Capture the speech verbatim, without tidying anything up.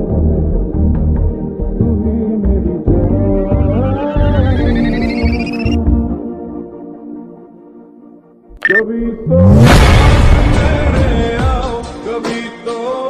तू ही मेरी जान। कभी तो मेरे आओ, कभी तो